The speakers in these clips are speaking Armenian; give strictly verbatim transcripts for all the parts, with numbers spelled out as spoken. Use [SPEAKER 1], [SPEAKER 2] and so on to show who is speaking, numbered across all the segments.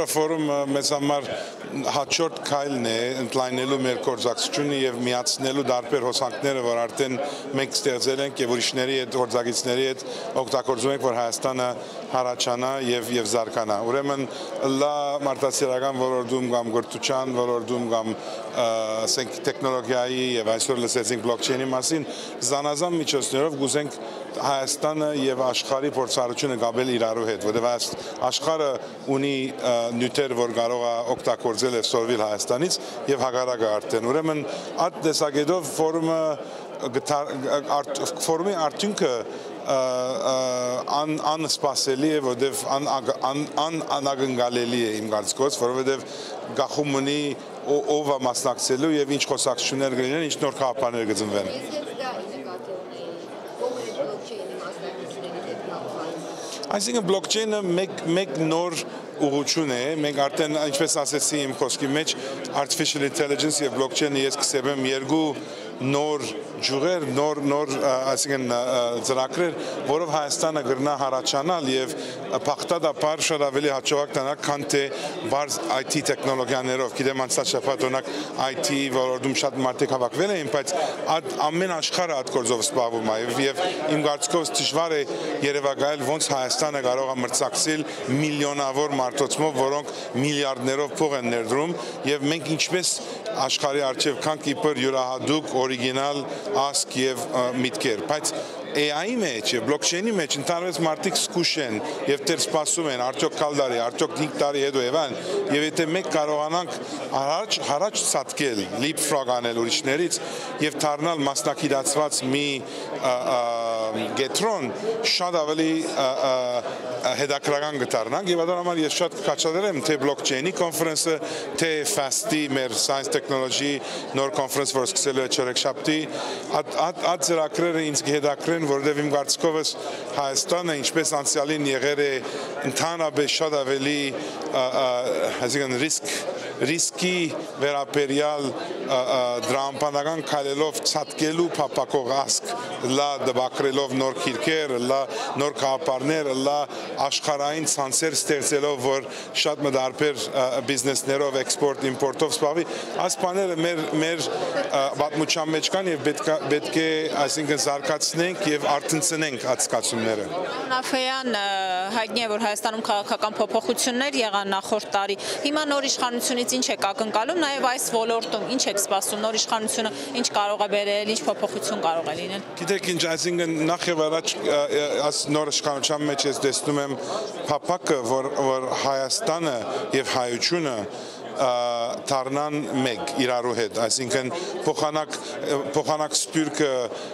[SPEAKER 1] ֆորումը մեզ համար հաջորդ քայլն է ընդլայնելու մեր գործակցությունը եւ միացնելու տարբեր հոսանքները, որ արդեն մենք ստեղծել ենք եւ ուրիշների հետ գործակիցների հետ օգտագործում ենք, որ Հայաստանը հարաճանա եւ եւ զարգանա։ Ուրեմն լա մարդասիրական ոլորտում կամ գործության ոլորտում կամ ասենք տեխնոլոգիայի եւ այսօր լսեցինք բլոկչեյնի մասին, զանազան միջոցներով գուզենք Հայաստանը եւ աշխարհի փորձառությունը գաբել իրարու հետ, որովհետեւ աշխարհը ունի նյութեր, որ կարող է օգտագործել եւ սորվել Հայաստանից եւ հակառակը արդեն։ Ուրեմն այդ տեսակետով ֆորումը ֆորումի արդյունքը անսպասելի է, որովհետեւ անագնգալելի է իմ կարծիքով, որովհետեւ գախում ունի ով է մասնակցելու եւ ինչ խոսակցություններ կլինեն, ինչ նոր քաղաքներ կծնվեն։ Այսինքն բլոկչեյնը մեկ նոր ուղղություն է, մենք արդեն ինչպես ասեցի իմ խոսքի մեջ artificial intelligence եւ blockchain-ը ես կսեմ երկու նոր ջուղեր, նոր նոր այսինքն ծրագրեր, որով Հայաստանը գրնա հարաճանալ եւ փախտադապար շատ ավելի հաջողակ դառնա, քան թե բարձ I T տեխնոլոգիաներով։ Գիտեմ անցած շաբաթ օրինակ I T ոլորտում շատ մարդիկ հավաքվել էին, բայց ամեն աշխարհը այդ գործով զբաղվում է եւ իմ կարծիքով դժվար է երևակայել ոնց Հայաստանը կարող է մրցակցել միլիոնավոր մարդոցմով, որոնք միլիարդներով փող են ներդրում եւ մենք ինչպես աշխարհի արժեվ կանք իբր յուրահատուկ օրիգինալ ասկ եւ միտքեր, բայց A I-ի մեջ եւ բլոկչեյնի մեջ ընդհանրապես մարդիկ զգուշ են եւ դեռ սպասում են արդյոք կալդարի, արդյոք հինգ տարի հետո եւ այլն, եւ եթե մենք կարողանանք առաջ առաջ ցածկել, leapfrog անել ուրիշներից եւ դառնալ մասնակցված մի գետրոն, շատ ավելի հետաքրքրական կդառնանք եւ դրա համար ես շատ կաչալեր եմ թե բլոկչեյնի կոնֆերանսը, թե ֆասթի մեր science technology նոր կոնֆերանս, որ սկսելու է չորեքշաբթի, այդ ծրագրերը ինձ կհետաքրքրեն, որովհետև իմ կարծիքով Հայաստանը ինչպես անցյալին եղել է ընդհանրապես շատ ավելի այսինքն ռիսկ ռիսկի վերաբերյալ դրամապանական քայլելով ցածկելու փապակող ասկ, լա դբակրելով նոր քիրքեր, լա նոր քաղաքներ, լա աշխարհային ցանցեր ստեղծելով, որ շատ մդարբեր բիզնեսներով, էքսպորտ, իմպորտով զբաղվի, այս բաները մեր մեր պատմության մեջ կան եւ պետք է այսինքն զարգացնենք եւ արտնցնենք այդ զգացումները։
[SPEAKER 2] Նաֆեյան հայտնի է, որ Հայաստանում քաղաքական փոփոխություններ եղան նախորդ տարի։ Հիմա նոր իշխանությունից ինչ եք ակնկալում, նաեւ այս ոլորտում ինչ եք սպասում, նոր իշխանությունը ինչ կարող է բերել, ինչ փոփոխություն կարող է լինել։
[SPEAKER 1] Գիտեք ինչ, այսինքն նախ եւ առաջ այս նոր իշխանության մեջ ես տեսնում եմ փափակը, որ որ Հայաստանը եւ հայությունը դառնան մեկ իրարու հետ, այսինքն փոխանակ փոխանակ սպյուրքը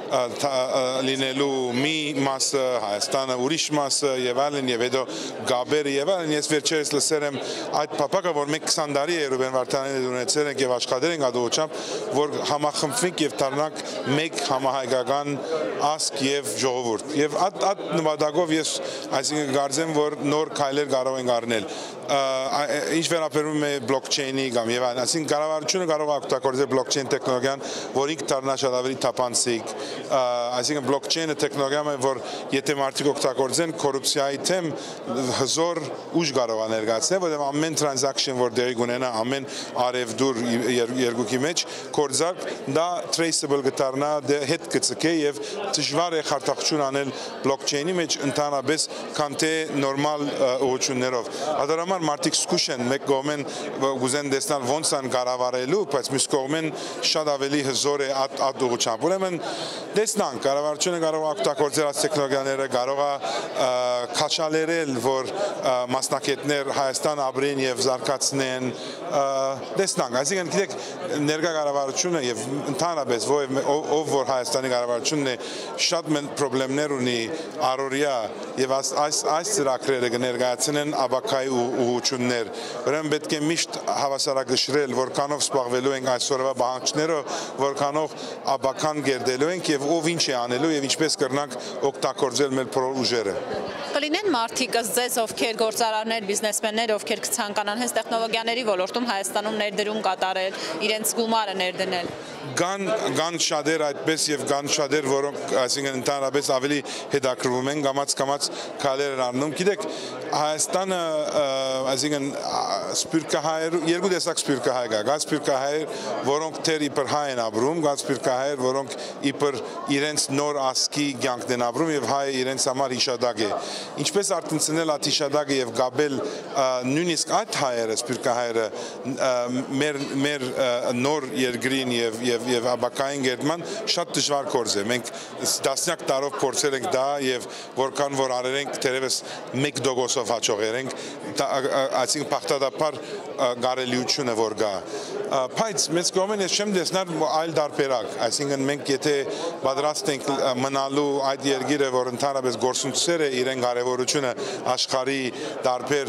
[SPEAKER 1] լինելու մի մասը Հայաստանը, ուրիշ մասը եւ այլն եւ հետո գաբերը եւ այլն, ես վերջերս լսել եմ այդ փափակը, որ մենք քսան տարի է Ռուբեն Վարդանյանը ունեցել ենք եւ աշխատել ենք ադողությամբ, որ համախմբվենք եւ դառնանք մեկ համահայկական ասկ եւ ժողովուրդ եւ այդ այդ նպատակով ես այսինքն կարծեմ, որ նոր քայլեր կարող ենք առնել, ինչ վերաբերում է բլոկչեյնի կամ եւ այլն, այսինքն կառավարությունը կարող է օգտագործել բլոկչեյն տեխնոլոգիան, որ ինքը դառնա շատ ավելի թափանցիկ, այսինքն բլոկչեյնը տեխնոլոգիան է, որ եթե մարդիկ օգտագործեն կոռուպցիայի թեմ հզոր ուժ կարող է ներկայացնել, որովհետեւ ամեն transaction, որ դեղի կունենա, ամեն արևդուր երկուքի մեջ կորզարք, դա traceable կդառնա, հետ կծկե եւ դժվար է խարտախություն անել բլոկչեյնի մեջ ընդհանրապես, քան թե նորմալ ուղղություններով։ Դրա համար մարդիկ զգուշ են, մեկ կողմեն գուզեն տեսնել ոնց են կառավարելու, բայց մյուս կողմեն շատ ավելի հզոր է այդ ուղղությամբ։ Ուրեմն տեսնանք, կառավարությունը կարող է օգտագործել այս տեխնոլոգիաները, կարող է քաշալերել, որ մասնակիցներ Հայաստան ապրեն եւ զարգացնեն, տեսնանք, այսինքն գիտեք, ներկա կառավարությունը եւ ընդհանրապես ով որ Հայաստանի կառավարությունն է, շատ մեծ խնդիրներ ունի առօրյա եւ այս այս ծրագրերը կներկայացնեն աբակայի ուղղություններ, ուրեմն պետք է միշտ հավասարակշռել, որքանով զբաղվելու ենք այսօրվա բանջներով, որքանով աբական գերդելու ենք եւ ով ինչ է անելու եւ ինչպես կրնանք օգտագործել մեր ուժերը։
[SPEAKER 2] Կլինեն մարդիկ ըստ ձեզ, ովքեր գործարարներ, բիզնեսմեններ, ովքեր կցանկանան հենց տեխնոլոգիաների ոլորտում Հայաստանում ներդրում կատարել, իրենց գումարը ներդնել։
[SPEAKER 1] Կան կան շատեր այդպես եւ կան շատեր, որոնք այսինքն ընդհանրապես ավելի հետաքրվում են, կամաց-կամաց քայլեր են առնում։ Գիտեք, Հայաստանը այսինքն սփյուռքահայեր, երկու տեսակ սփյուռքահայ կա, կան սփյուռքահայեր, որոնք թեր իբր հայ են ապրում, կան սփյուռքահայեր, որոնք իբր իրենց նոր ասկի կյանքն են ապրում եւ հայը իրենց համար հիշադակ է։ Ինչպես արտընցնել այդ հիշադակը եւ գաբել նույնիսկ այդ հայերը, սփյուռքահայերը մեր մեր նոր երկրին եւ եւ եւ աբակային գերման շատ դժվար գործ է։ Մենք տասնյակ տարով փորձել ենք դա եւ որքան որ արել ենք դերևս մեկ տոկոսով հաջողել ենք, այսինքն փախտադապար գարելիությունը որ գա։ Բայց մեծ կողմեն ես չեմ տեսնար այլ դարբերակ, այսինքն մենք եթե պատրաստ ենք մնալու այդ երկիրը, որ ընդհանրապես գործունեությունները իրեն կարևորությունը աշխարհի տարբեր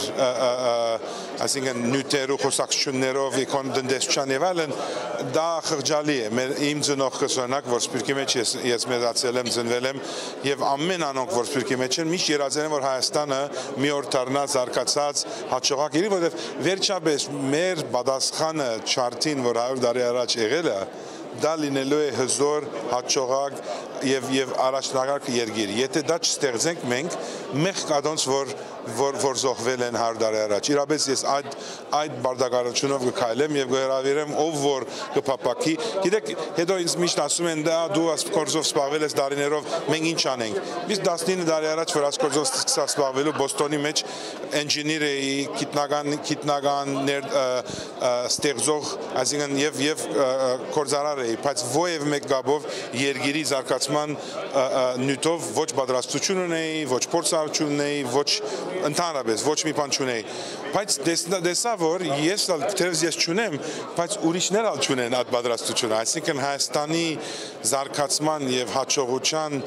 [SPEAKER 1] այսինքն նյութերու խոսակցություններով էկոնոմիկ եւ այլն, դա խղճալի է։ Մեր իմ ծնողքը օրինակ, որ սփյուռքի մեջ ես ես մեծացել եմ, ծնվել եմ եւ ամեն անոնք որ սփյուռքի մեջ են, միշտ երազել են որ Հայաստանը մի օր դառնա զարգացած հաջողակ երկիր, որովհետեւ վերջապես մեր պատասխանը չարթին, որ հարյուր տարի առաջ եղել է, դա լինելու է հզոր, հաջողակ եւ եւ առաջնագար երկիր։ Եթե դա չստեղծենք մենք, մենք կադոնց որ որ որ զոհվել են հարյուր տարի առաջ։ Իրապես ես այդ այդ բարդագարությունով կքայլեմ եւ կհրավիրեմ ով որ կփապակի։ Գիտեք, հետո ինձ միշտ ասում են դա դու այս կորզով սպառվել ես տարիներով, մենք ինչ անենք։ Իսկ տասնինը տարի առաջ որ այս կորզով սկսա սպառվելու Բոստոնի մեջ ինժեներ էի, գիտնական գիտնականներ ստեղծող, այսինքն եւ եւ կորզարար էի, բայց ովև մեկ գաբով երկիրի զարգացման նյութով ոչ պատրաստություն ունեի, ոչ փորձառություն ունեի, ոչ ընդհանրապես ոչ մի բան չունեի, բայց տեսա որ ես թերևս ես չունեմ, բայց ուրիշներ ալ չունեն այդ պատրաստությունը, այսինքն Հայաստանի զարգացման եւ հաջողության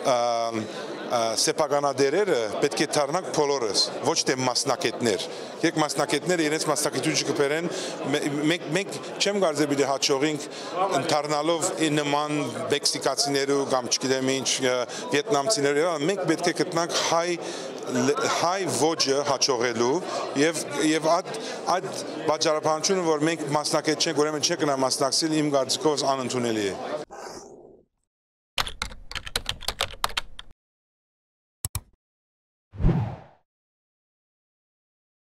[SPEAKER 1] սեփականատերերը պետք է դառնանք բոլորս, ոչ թե մասնակիցներ։ Երբ մասնակիցները իրենց մասնակցությունը կբերեն, մենք մենք չեմ կարծել պիտի հաջողենք դառնալով նման մեքսիկացիներու կամ չգիտեմ ինչ վիետնամցիներու, մենք պետք է գտնանք հայ հայ ոճը հաջողելու եւ եւ այդ այդ բաժարապանությունը որ մենք մասնակից չենք, ուրեմն չենք նա մասնակցել իմ կարծիքով անընդունելի է։